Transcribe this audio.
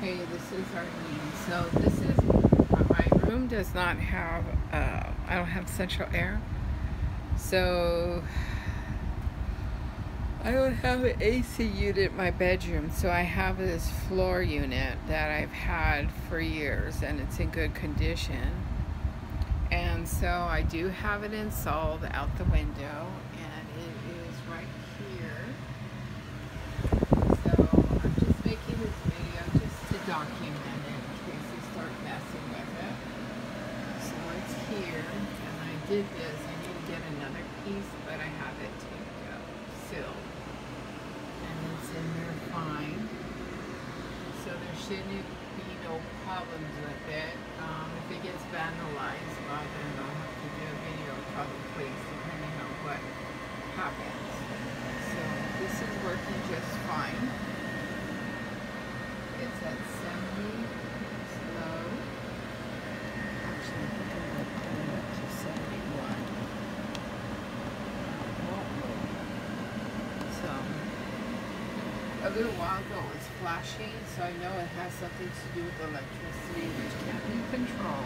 Hey, this is Arlene. So this is my room does not have I don't have central air. So I don't have an AC unit in my bedroom. So I have this floor unit that I've had for years and it's in good condition. And so I do have it installed out the window and it is right here. So I'm just making this video just to document it in case you start messing with it. So it's here, and I did this. I need to get another piece, but I have it taped up, sealed, and it's in there fine. So there shouldn't be no problems with it. If it gets vandalized, well then I'll have to do a video probably, depending on what happens. So this is working just fine. It's at 70, it's low. Actually, I think I'm going to turn it up to 71. So, a little while ago it was flashing, so I know it has something to do with electricity, which can't be controlled.